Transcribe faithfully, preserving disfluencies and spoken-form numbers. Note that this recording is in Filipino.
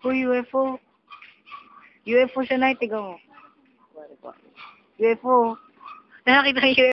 Uy, U F O. U F O siya na, tiga mo. U F O. Nakakita ko yung